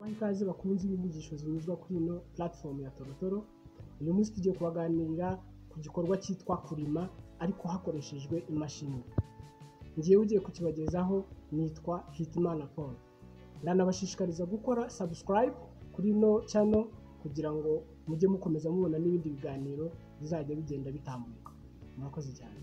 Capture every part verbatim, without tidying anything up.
Ikaze bakunze ibinyigisho zinyuzwa kuri ino platform ya Torotoro. Uyu munsi tugiye kubaganirira ku gikorwa cyitwa kurima ariko hakoreshejwe imashini. Ngiye ugiye kukibagezaho nitwa Hitimana Paul. Ndanabashishikariza gukora subscribe kuri ino channel kugira ngo mujye mukomeza mubona n'ibindi biganiro bizajya bigenda bitambuka. Murakoze cyane.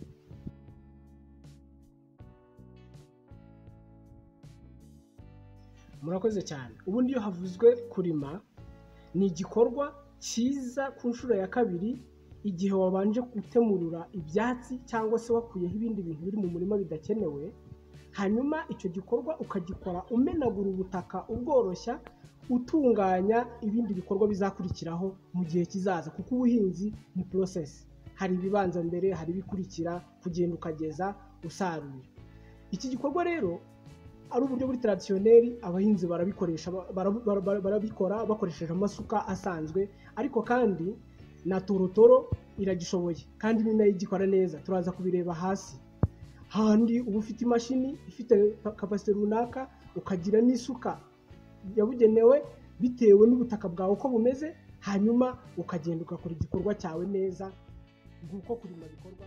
Murakoze cyane. Ubundi iyo havuzwe kurima ni igikorwa cyiza ku nshuro ya kabiri igihe wabanje gutemurura ibyatsi cyangwa se wakuyeho ibindi bintu biri mu murima bidakenewe, hanyuma icyo gikorwa ukagikora umenagura ubutaka ubworoshya, utunganya ibindi bikorwa bizakurikiraho mu gihe kizaza, kuko ubuhinzi ni process. Hari ibibanza mbere, hari ibikurikira, kugenda ukageza usarura. Iki gikorwa rero ari uburyo buri traditionnel, abahinzi barabikoresha barabikora bakoresheje amasuka asanzwe, ariko kandi na Torotoro iragishoboye kandi ni nayo igikora neza. Turaza kubireba hasi. Handi uba ufite imashini ifite capacity runaka, ukagira n'isuka yabugenewe bitewe n'ubutaka bwawe uko bumeze, hanyuma ukagenda ugakora igikorwa cyawe neza nguko kurima bikorwa.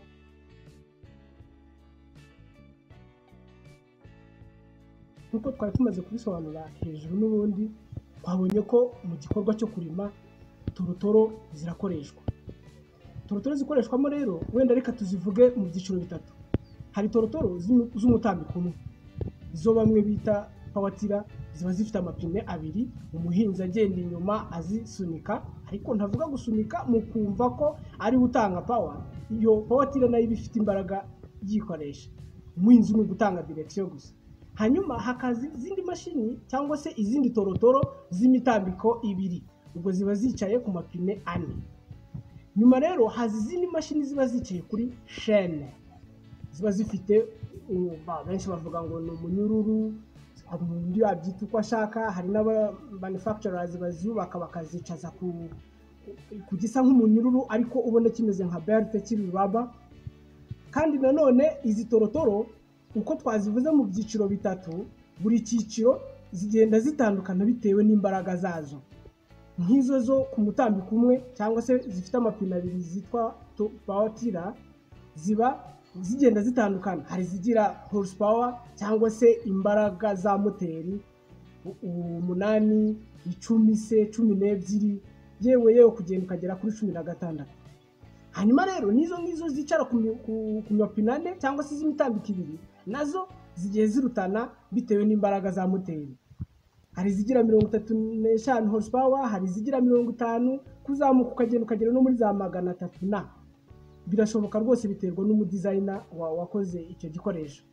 Nkuko twari tumaze kubisobanura hejuru, n'ubundi twabonye ko mu gikorwa cyo kurima Torotoro zirakoreshwa. Torotoro zikoreshwamo rero, wenda reka tuzivuge mu byiciro bitatu. Hari Torotoro z'umutambiko umwe, zo bamwe bita power tiller, ziba zifite amapine abiri, umuhinzi agenda inyuma azisunika, ariko ntavuga gusunika mu kumva ko ari gutanga power. Iyo power tiller nayo bifite imbaraga yikoresha, umuhinzi ni gutanga direction gusa. Hanyuma hakazi izindi mashini cyangwa se izindi Torotoro z'imitambiko ibiri, ubwo ziba zicaye ku mapine ane. Nyuma rero hazi izindi mashini ziba zicaye kuri chaine, ziba zifite benshi bavuga ngo ni umunyururu, hari undi yabyita uko ashaka. Hari n'aba manufacturers bazubaka bakazicaza ku kugisa nk'umunyururu ariko ubona kimeze nka belt kiri rubber. Kandi nanone izi Torotoro uko twazivuze mu byiciro bitatu, buri cyiciro zigenda zitandukana bitewe n'imbaraga zazo. Nk'izo zo ku mutambiko umwe cyangwa se zifite amapine abiri zitwa power tiller, ziba zigenda zitandukana. Hari zigira horsepower cyangwa se imbaraga za moteri umunani, icumi se, cumi n'ebyiri, yewe yewe kugenda ukagera kuri cumi na gatandatu. Hanyuma rero nizo ngizo zicara ku mapine ane cyangwa se z'imitambiko ibiri, nazo zigiye zirutana bitewe n'imbaraga za moteri. Hari zigira mirongo itatu n'eshanu horsepower, hari zigira mirongo itanu, kuzamuka ukagenda ukagera no muri za magana atatu na. Birashoboka rwose, biterwa n'umudesigner wakoze icyo gikoresho.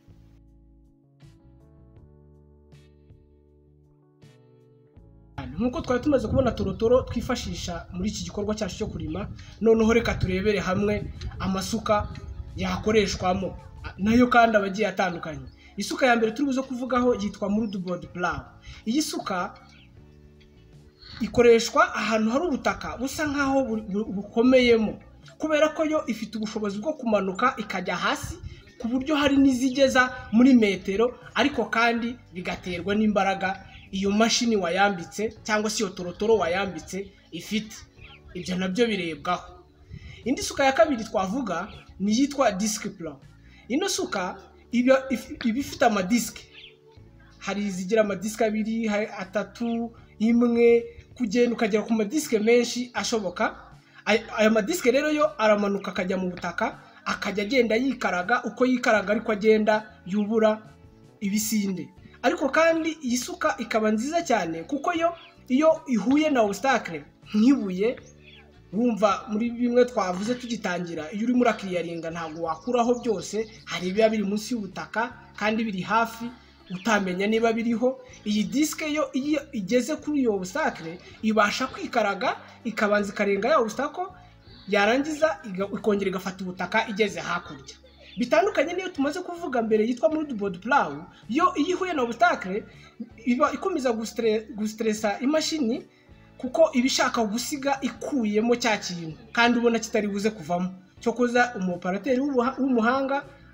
Nkuko twari tumaze kubona Torotoro twifashisha muri iki gikorwa cyacu cyo kurima, noneho reka turebere hamwe amasuka yakoreshwamo nayo kandi abagiye atandukanye. Isuka ya mbere turi buze kuvugaho yitwa moldboard plow. Iyi suka ikoreshwa ahantu hari ubutaka busa nkaho bukomeyemo, kubera ko yo ifite ubushobozi bwo kumanuka ikajya hasi ku buryo hari n'izigeza muri metero, ariko kandi bigaterwa n'imbaraga iyo mashini wayambitse cyangwa se iyo Torotoro wayambitse ifite. Ibyo nabyo birebwaho. Indi suka ya kabiri twavuga ni yitwa disc plow. Ino suka iba ifite amadiske. Hari izigira amadiske abiri, hari atatu, imwe, kugenda ukagera ku madiske menshi ashoboka. Aya madiske rero yo aramanuka akajya mu butaka, akajya agenda yikaraga, uko yikaraga ariko agenda yubura ibisinde. Ariko kandi iyi suka ikaba nziza cyane kuko yo iyo ihuye na obstacle nk'ibuye, wumva muri bimwe twavuze tugitangira, iyo uri muri akiriyaringa ntabwo wakuraho byose, hari ibiba biri munsi y'ubutaka kandi biri hafi utamenya niba biriho. Iyi diske yo iyo igeze kuri iyo obstacle ibasha kwikaraga, ikabanza ikarenga ya obstacle, yarangiza ikongera igafata ubutaka igeze hakurya. Bitandukanye niyo tumaze kuvuga mbere yitwa moldboard plow, yo iyo ihuye na obstacle iba ikomeza gustressa imashini kuko ibishaka gusiga ikuyemo cya kintu kandi ubona kitari buze kuvamo. Cyo koza umuoperateri w'umuhanga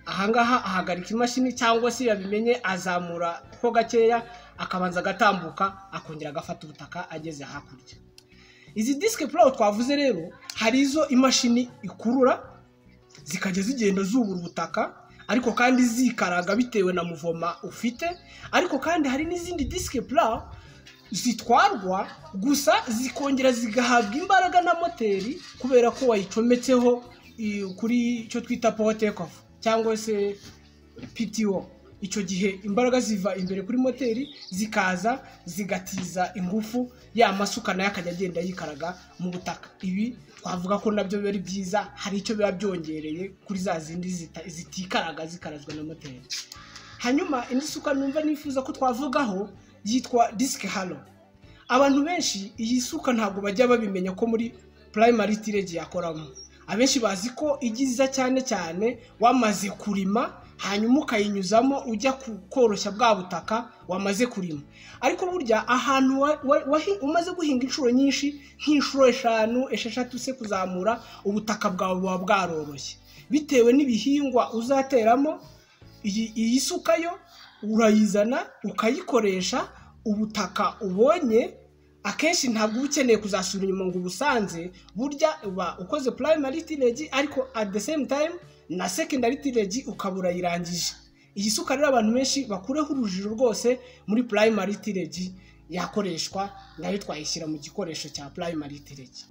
ahangaha ahagarika imashini cyangwa se yabimenye azamura ho gakeya akabanza gatambuka akongera agafata ubutaka ageze hakurya. Izi disque plow twavuze rero hari izo imashini ikurura zikajya zigenda zubura ubutaka ariko kandi zikaraga bitewe na muvoma ufite, ariko kandi hari n'izindi disque plow zitwarwa gusa zikongera zigahabwa imbaraga na moteri kubera ko wayicometseho kuri icyo twita power take off cyangwa se P T O. Icyo gihe imbaraga ziva imbere kuri moteri zikaza zigatiza ingufu ya masuka nayo akajya agenda yikaraga mu butaka. Ibi twavuga ko nabyo biba ari byiza, hari icyo biba byongereye kuri za zindi zitikaraga zikarazwa na moteri. Hanyuma indi suka numva nifuza ko twavugaho yitwa disc hollow. Abantu benshi iyi suka ntabwo bajya babimenya ko muri primary tillage yakoramo. Abenshi bazi ko igiza cyane cyane wamaze kurima hanyuma ukayinyuzamo ujya koroshya bwa butaka wamaze kurima. Ariko burya ahantu umaze guhinga inshuro nyinshi nk'inshuro eshanu esheshatu se kuzamura, ubutaka bwawe buba bwaroroshye bitewe n'ibihingwa uzateramo. Iyi suka yo urayizana ukayikoresha, ubutaka ubonye akenshi ntabwo ukeneye kuzasura inyuma ngo ubusanze. Burya uba ukoze primary tillage ariko at the same time na secondary tillage ukabura irangije. Iyi suka rero abantu benshi bakureho urujijo rwose muri primary tillage yakoreshwa, nayo twayishyira mu gikoresho cya primary tillage.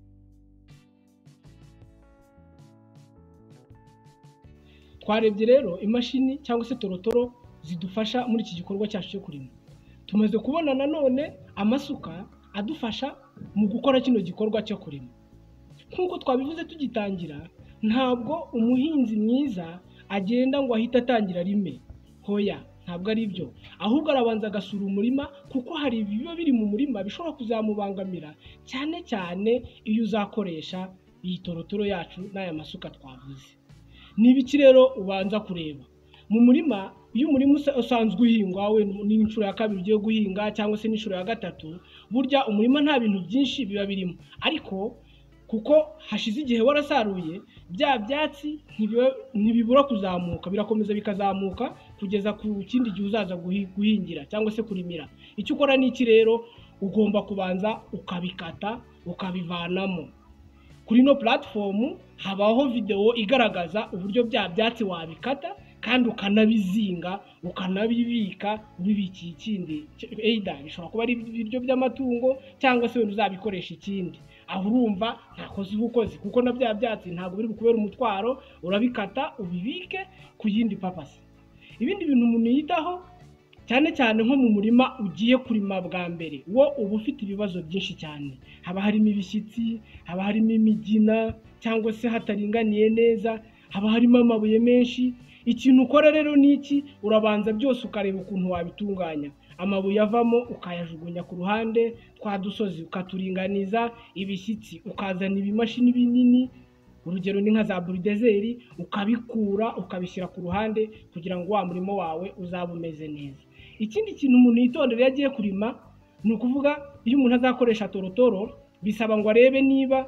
Twarebye rero imashini cyangwa se torotoro zidufasha muri iki gikorwa cyacu cyo kurima. Tumaze kubona nanone amasuka adufasha mu gukora kino gikorwa cyo kurima. Nkuko twabivuze tugitangira, ntabwo umuhinzi mwiza agenda ngo ahita atangira rime. Hoya, ntabwo ari byo. Ahubwo arabanza agasura umurima kuko hari ibiba biri mu murima bishobora kuzamubangamira, cyane cyane iyo uzakoresha iyi torotoro yacu n'aya masuka twavuze. Nibiki rero ubanza kureba mu murima? Iyo umurima usanzwe uhingwa we n'inshuro ya kabiri ugiye guhinga cyangwa se n'inshuro ya gatatu, burya umurima nta bintu byinshi biba birimo, ariko kuko hashize igihe warasaruye bya byatsi ntibibura kuzamuka, birakomeza bikazamuka kugeza ku kindi gihe uzaza guhingira cyangwa se kurimira. Icyo ukora ni iki rero? Ugomba kubanza ukabikata ukabivanamo. Kuri no platform habaho video igaragaza uburyo bya byatsi wabikata kandi ukanabizinga ukanabibika ubibikiye ikindi. Either bishobora kuba ari ibiryo by'amatungo cyangwa se wenda uzabikoresha ikindi. Aho urumva ntakoze ubukozi kuko na bya byatsi ntabwo biri kubera umutwaro, urabikata ubibike ku yindi purpose. Ibindi bintu umuntu yitaho cyane cyane nko mu murima ugiye kurima bwa mbere, wo uba ufite ibibazo byinshi cyane. Haba harimo ibishyitsi, haba harimo imigina cyangwa se hataringaniye neza, haba harimo amabuye menshi. Ikintu ukora rero ni iki? Urabanza byose ukareba ukuntu wabitunganya. Amabuye avamo ukayajugunya ku ruhande, twa dusozi ukaturinganiza, ibishyitsi ukazana ibimashini binini, urugero ni nka za buridezeri, ukabikura ukabishyira ku ruhande kugira ngo wa murimo wawe uzabe umeze neza. Ikindi kintu umuntu yitondera yagiye kurima ni ukuvuga iyo umuntu azakoresha torotoro bisaba ngo arebe niba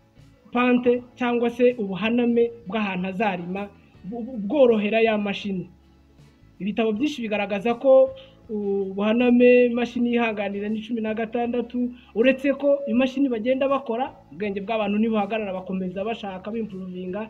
pante cyangwa se ubuhaname bw'ahantu azarima bworohera ya mashini. Ibitabo byinshi bigaragaza ko ubuhaname imashini yihanganira ni cumi na gatandatu, uretse ko imashini bagenda bakora ubwenge bw'abantu nibuhagarara bakomeza bashaka bimprovinga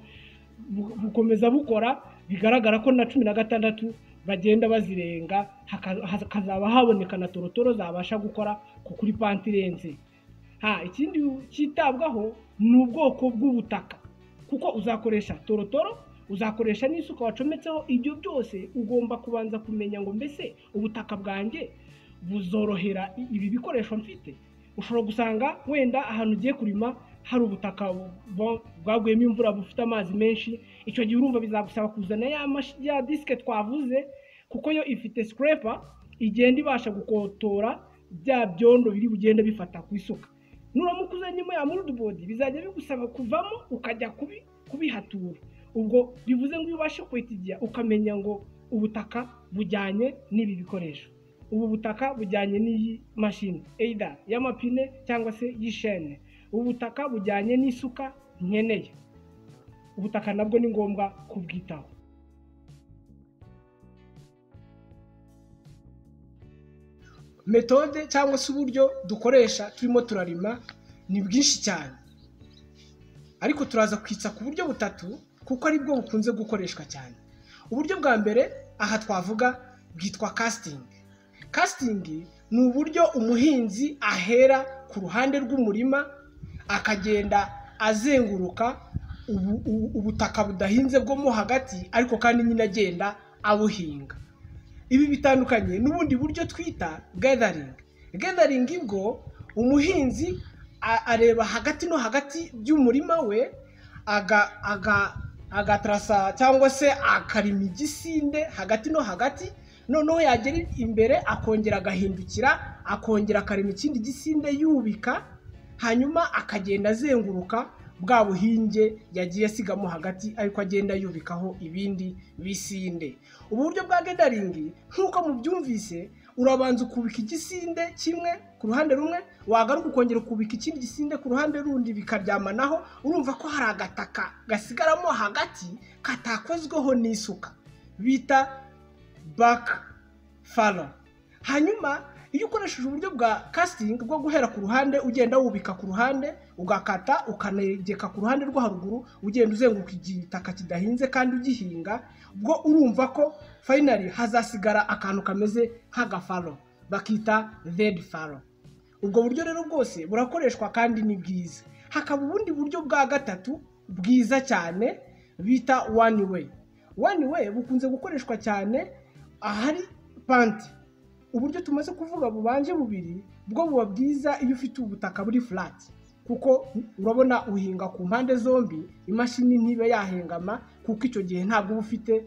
bukomeza bukora, bigaragara ko na cumi na gatandatu bagenda bazirenga, hakazaba haboneka na torotoro zabasha gukora kuri pantirenze. Ha, ikindi cyitabwaho ni ubwoko bw'ubutaka, kuko uzakoresha torotoro uzakoresha n'isuka wacometseho. Ibyo byose ugomba kubanza kumenya ngo mbese ubutaka bwanjye buzorohera ibi bikoresho mfite. Ushobora gusanga wenda ahantu ugiye kurima hari ubutaka bwaguyemo imvura bufite amazi menshi, icyo gihe urumva bizagusaba kuzana ya ya disque twavuze, kuko yo ifite scraper igenda ibasha gukotora bya byondo biri bugende bifata ku isuka. Nuramuka uzanyemo ya moldboard bizajya bigusaba kuvamo ukajya kubi kubihatura. Ubwo bivuze ngo ubashe kwitigira ukamenya ngo ubutaka bujyanye n'ibi bikoresho, ubu butaka bujyanye n'iyi mashini either y'amapine cyangwa se y'ishene, ubu butaka bujyanye n'isuka nkeneye. Ubutaka nabwo ni ngombwa kubwitaho. metode cyangwa se uburyo dukoresha turimo turarima ni bwinshi cyane, ariko turaza kwitsa ku buryo butatu kuko ari bwo bukunze gukoreshwa cyane. Uburyo bwa mbere aha twavuga bwitwa casting. Casting ni uburyo umuhinzi ahera ku ruhande rw'umurima akagenda azenguruka ubutaka budahinze bwo mo hagati, ariko kandi nyine agenda abuhinga. Ibi bitandukanye n'ubundi buryo twita gathering. Gathering bwo umuhinzi areba hagati no hagati by'umurima we aga aga agatrasa cyangwa se akarima igisinde hagati no hagati, noneho yagera imbere akongera agahindukira akongera akarima ikindi gisinde yubika, hanyuma akagenda azenguruka bwa buhinge yagiye asigamo hagati, ariko agenda yubikaho ibindi bisinde. Ubu buryo bwa gathering nk'uko mubyumvise, urabanza ukubika igisinde kimwe ku ruhande rumwe, wagaruka ukongera ukubika ikindi gisinde ku ruhande rundi bikaryamanaho, urumva ko hari agataka gasigaramo hagati katakozweho n'isuka, bita back fallow. Hanyuma iyo ukoresheje uburyo bwa casting bwo guhera ku ruhande ugenda wubika ku ruhande, ugakata ukanegeka ku ruhande rwo haruguru, ugenda uzenguruka igitaka kidahinze kandi ugihinga, bwo urumva ko finally hazasigara akantu kameze nk'agafalo bakita dead fallow. Ubwo buryo rero bwose burakoreshwa kandi ni bwiza. Hakaba ubundi buryo bwa gatatu bwiza cyane bita one way. One way bukunze gukoreshwa cyane ahari pante. Uburyo tumaze kuvuga bubanje bubiri bwo buba bwiza iyo ufite ubutaka buri flat, kuko urabona uhinga ku mpande zombi, imashini ntibe yahengama kuko icyo gihe ntabwo ufite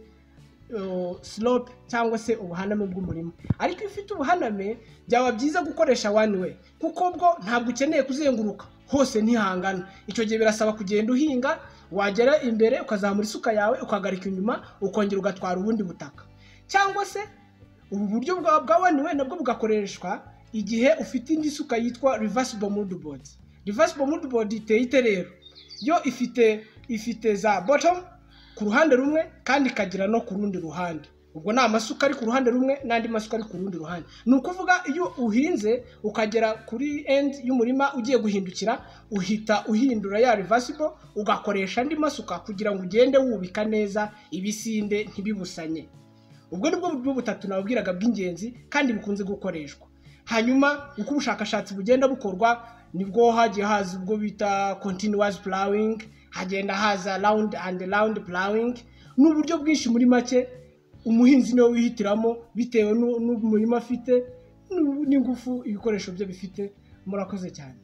uh, slope cyangwa se ubuhaname bw'umurima. Ariko iyo ufite ubuhaname byaba byiza gukoresha one way, kuko bwo ntabwo ukeneye kuzenguruka hose ntihangana. Icyo gihe birasaba kugenda uhinga, wagera imbere ukazamura isuka yawe ukagarika inyuma ukongera ugatwara ubundi butaka. Cyangwa se ubu buryo bwa bwa one way nabwo bugakoreshwa igihe ufite indi suka yitwa reversible moldboard. Reversible moldboard iteye ite rero? Yo ifite ifite za bottom ku ruhande rumwe kandi ikagira no ku rundi ruhande. Ubwo na amasuka ari ku ruhande rumwe n'andi masuka ari ku rundi ruhande. Ni ukuvuga iyo uhinze ukagera kuri end y'umurima ugiye guhindukira, uhita uhindura ya reversible ugakoresha andi masuka kugira ngo ugende wubika neza ibisinde ntibibusanye. Ubwo nibwo buryo butatu nababwiraga bw'ingenzi kandi bikunze gukoreshwa. Hanyuma uko ubushakashatsi bugenda bukorwa nibwo hagiye haza ubwo bita continuous plowing, hagenda haza round and round plowing. N'uburyo bwinshi muri make umuhinzi niwe wihitiramo bitewe n'umurima afite n'ingufu ibikoresho bye bifite. Murakoze cyane.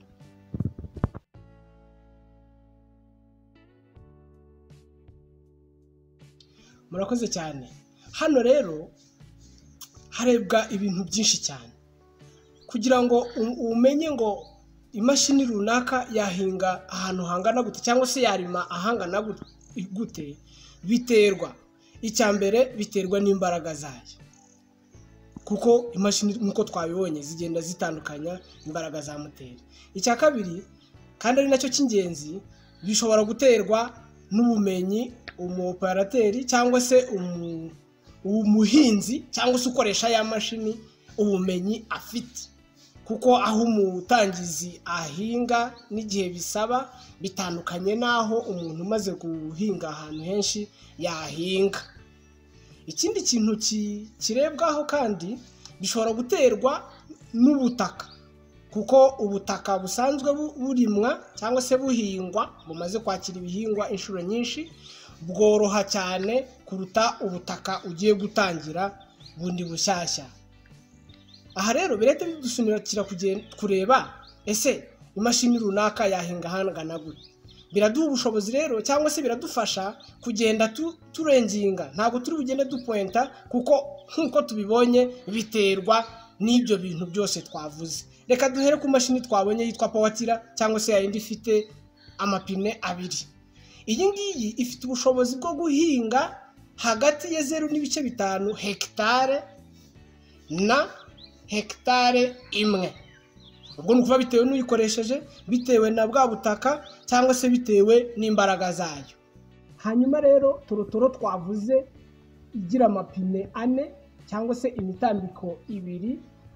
Murakoze cyane. Hano rero harebwa ibintu byinshi cyane kugira ngo umenye ngo imashini runaka yahinga ahantu hangana gute cyangwa se yarima ahangana gute. Biterwa, icya mbere biterwa n'imbaraga zayo, kuko imashini nkuko twabibonye zigenda zitandukanya imbaraga za moteri. Icya kabiri kandi ari nacyo cy'ingenzi, bishobora guterwa n'ubumenyi umuoperateri cyangwa se umu umuhinzi cyangwa se ukoresha ya mashini ubumenyi afite, kuko aho umutangizi ahinga n'igihe bisaba bitandukanye naho umuntu umaze guhinga ahantu henshi yahinga. Ikindi kintu kirebwaho kandi bishobora guterwa n'ubutaka, kuko ubutaka busanzwe burimwa cyangwa se buhingwa bumaze kwakira ibihingwa inshuro nyinshi bworoha cyane kuruta ubutaka ugiye gutangira bundi bushyashya. Aha rero birete bidusunikira kureba ese imashini runaka yahinga hangana gute. Biraduha ubushobozi rero cyangwa se biradufasha kugenda turenginga, ntabwo turi bugende dupointa, kuko nkuko tubibonye biterwa n'ibyo bintu byose twavuze. Reka duhere ku mashini twabonye yitwa power tiller cyangwa se yindi ifite amapine abiri. Iyi ngiyi ifite ubushobozi bwo guhinga hagati ya zero n'ibice bitanu hectare na hectare imwe. Ubwo nukuva bitewe n'uyikoresheje, bitewe na bwa butaka cyangwa se bitewe n'imbaraga zayo. Hanyuma rero torotoro twavuze igira amapine ane cyangwa se imitambiko ibiri,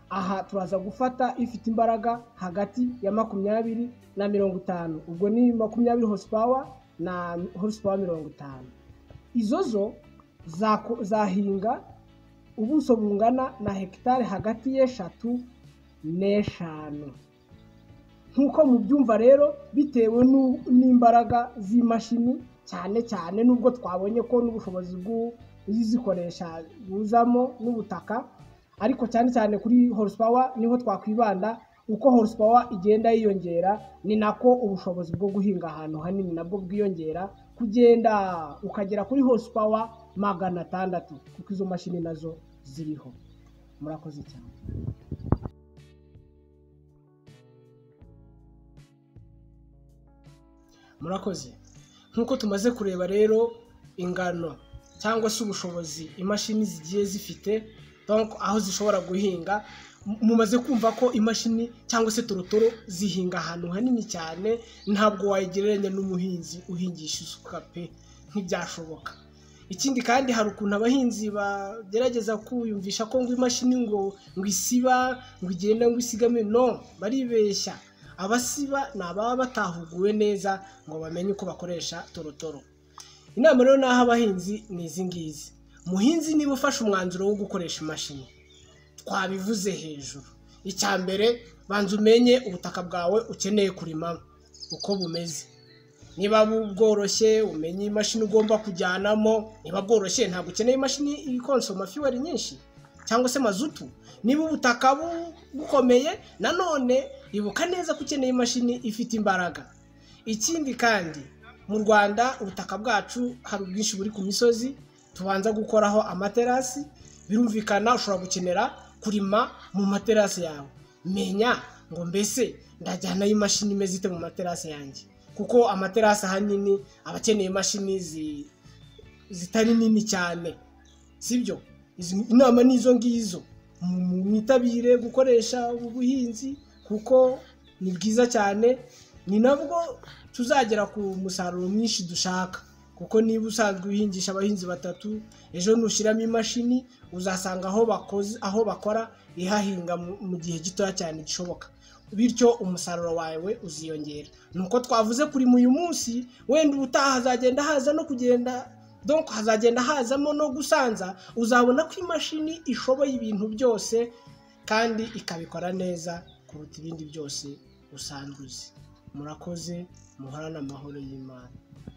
aha turaza gufata ifite imbaraga hagati ya makumyabiri na mirongo itanu, ubwo ni makumyabiri horsepower na horsepower mirongo itanu. Izo zo zahinga ubuso bungana na hegitari hagati y'eshatu n'eshanu. Nk'uko mubyumva rero, bitewe n'imbaraga z'imashini cyane cyane, nubwo twabonye ko n'ubushobozi bw'uzikoresha buzamo n'ubutaka, ariko cyane cyane kuri horsepower niho twakwibanda. Uko horsepower igenda yiyongera ni nako ubushobozi bwo guhinga ahantu hanini nabwo bwiyongera, kugenda ukagera kuri horsepower magana atandatu, kuko izo mashini nazo ziriho. Murakoze cyane. Murakoze. Nk'uko tumaze kureba rero ingano cyangwa se ubushobozi imashini zigiye zifite, donc aho zishobora guhinga, mumaze kumva ko imashini cyangwa se torotoro zihinga ahantu hanini cyane, ntabwo wayigereranya n'umuhinzi uhingisha isuka pe, ntibyashoboka. Ikindi kandi hari ukuntu abahinzi bagerageza kuyumvisha ko ngo imashini ngo ngo isiba ngo igenda ngo isigame. No, baribeshya. Abasiba ni ababa batahuguwe neza ngo bamenye uko bakoresha torotoro. Inama rero naho abahinzi ni izi ngizi: muhinzi niba ufashe umwanzuro wo gukoresha imashini, twabivuze hejuru, icya mbere banza umenye ubutaka bwawe ukeneye kurima uko bumeze. Niba bworoshye umenye imashini ugomba kujyanamo. Niba bworoshye ntabwo ukeneye imashini ikonsoma fuel nyinshi cyangwa se mazutu. Niba ubutaka bukomeye, nanone ibuka neza ko ukeneye imashini ifite imbaraga. Ikindi kandi mu Rwanda ubutaka bwacu hari ubwinshi buri ku misozi, tubanza gukoraho amaterasi. Birumvikana ushobora gukenera kurima mu materasi yawe. Menya ngo mbese ndajyana imashini imeze ite mu materasi yanjye, kuko amaterasi ahanini abakeneye imashini zitari nini cyane, sibyo? Inama nizo ngizo, mwitabire gukoresha ubuhinzi kuko ni bwiza cyane, ni nabwo tuzagera ku musaruro mwinshi dushaka. Kuko niba usanzwe uhingisha abahinzi batatu, ejo nushiramo imashini uzasanga aho bakoze aho bakora ihahinga mu gihe gitoya cyane gishoboka, bityo umusaruro wawe uziyongera. Nuko twavuze kuri uyu munsi, wenda ubutaha hazagenda haza no kugenda, donc hazagenda hazamo no gusanza, uzabona ko imashini ishoboye ibintu byose kandi ikabikora neza kuruta ibindi byose usanzwe uzi. Murakoze, muhorane amahoro y'Imana.